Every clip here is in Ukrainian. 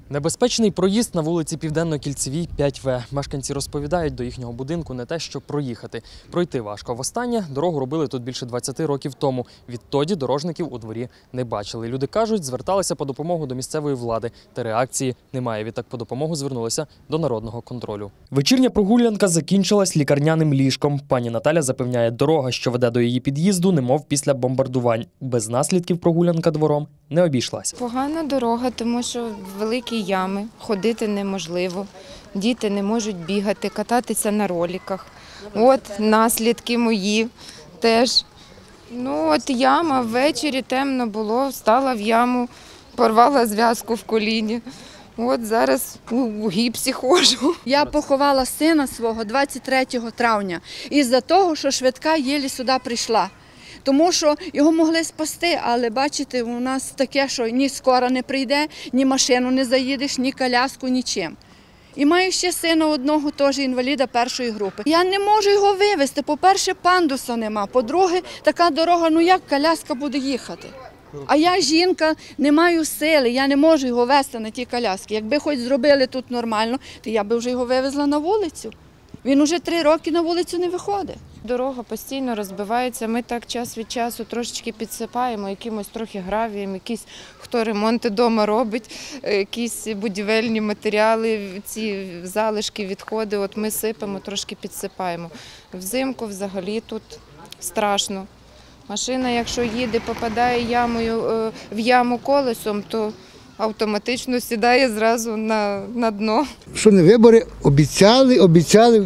Небезпечний проїзд на вулиці Південно-Кільцевій, 5В. Мешканці розповідають, до їхнього будинку не те, що проїхати. Пройти важко. Востаннє дорогу робили тут більше 20 років тому. Відтоді дорожників у дворі не бачили. Люди кажуть, зверталися по допомогу до місцевої влади. Та реакції немає. Відтак по допомогу звернулися до народного контролю. Вечірня прогулянка закінчилась лікарняним ліжком. Пані Наталя запевняє, дорога, що веде до її під'їзду, немов після бомбардувань. Без наслідків прогулянка двором не обійшлась. Погана дорога, тому що великі ями, ходити неможливо, діти не можуть бігати, кататися на роликах. От наслідки мої теж. От яма, ввечері темно було, встала в яму, порвала зв'язку в коліні. От зараз у гіпсі ходжу. Я поховала сина свого 23 травня із-за того, що швидка єлі сюди прийшла. Тому що його могли спасти, але бачите, у нас таке, що ні скора не прийде, ні машину не заїдеш, ні коляску, нічим. І маю ще сина одного, теж інваліда першої групи. Я не можу його вивезти. По-перше, пандуса нема, по-друге, така дорога, як коляска буде їхати. А я жінка, не маю сили, я не можу його везти на ті коляски. Якби хоч зробили тут нормально, то я би вже його вивезла на вулицю. Він уже 3 роки на вулицю не виходить. Дорога постійно розбивається, ми так час від часу трошечки підсипаємо, якимось трохи гравієм, якісь, хто ремонти вдома робить, якісь будівельні матеріали, ці залишки, відходи, от ми сипемо, трошки підсипаємо. Взимку взагалі тут страшно. Машина, якщо їде, попадає в яму колесом, то автоматично сідає зразу на дно. Що не вибори, обіцяли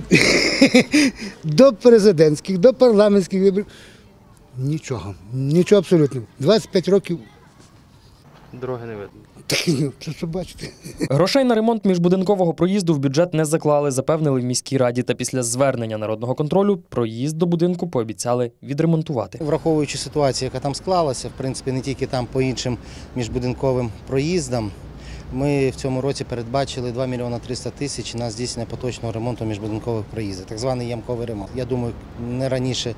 до президентських, до парламентських виборів. Нічого абсолютно. 25 років. Дороги не видно. Це що бачите. Грошей на ремонт міжбудинкового проїзду в бюджет не заклали, запевнили в міській раді. Та після звернення народного контролю проїзд до будинку пообіцяли відремонтувати. Враховуючи ситуацію, яка там склалася, в принципі, не тільки там по іншим міжбудинковим проїздам, ми в цьому році передбачили 2 мільйони 300 тисяч на здійснення поточного ремонту міжбудинкових проїздів, так званий ямковий ремонт. Я думаю, не раніше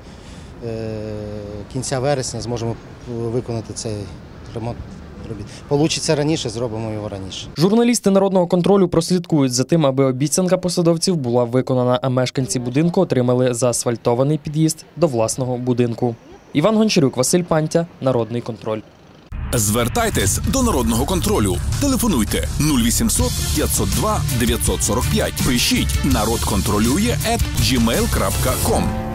кінця вересня зможемо виконати цей ремонт. Получиться раніше, зробимо його раніше. Журналісти народного контролю прослідкують за тим, аби обіцянка посадовців була виконана, а мешканці будинку отримали заасфальтований під'їзд до власного будинку. Іван Гончарюк, Василь Пантя, Народний контроль. Звертайтесь до Народного контролю. Телефонуйте 0800 502 945. Пишіть «Народ контролює» @gmail.com.